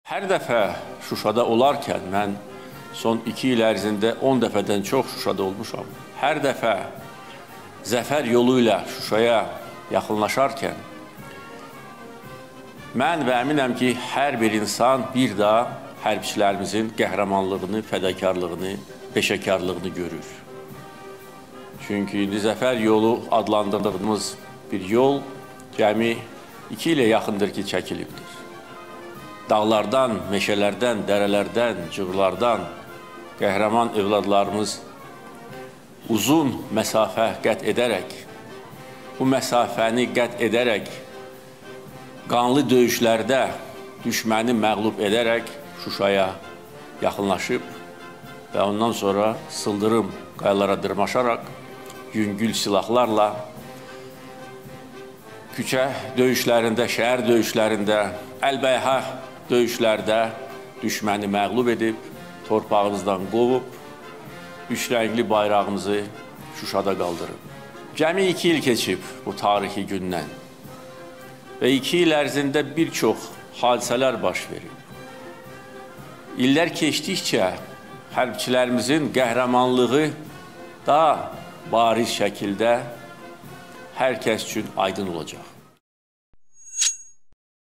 Hər dəfə Şuşada olarkən, mən son 2 il ərzində 10 dəfədən çox Şuşada olmuşam. Hər dəfə zəfər yolu ilə Şuşaya yaxınlaşarkən, mən və əminəm ki, hər bir insan bir daha hərbçilərimizin qəhrəmanlığını, fədakarlığını, peşəkarlığını görür. Çünki indi zəfər yolu adlandırdığımız bir yol cəmi 2 ilə yaxındır ki, çəkilibdir. Dağlardan, meşələrdən, dərələrdən, cığırlardan qəhrəman övladlarımız uzun məsafə qət edərək, bu məsafəni qət edərək, qanlı döyüşlərdə düşməni məğlub edərək Şuşaya yaxınlaşıb və ondan sonra sıldırım qayalara dırmaşaraq, yüngül silahlarla küçə döyüşlərində, şəhər döyüşlərində, əlbəyhə döyüşlərdə düşməni məğlub edib, torpağımızdan qovub, üçrəngli bayrağımızı Şuşada qaldırıb. Cəmi 2 il keçib bu tarixi gündən və 2 il ərzində bir çox hadisələr baş verib. İllər keçdikcə hərbçilərimizin qəhrəmanlığı daha bariz şəkildə hər kəs üçün aydın olacaq.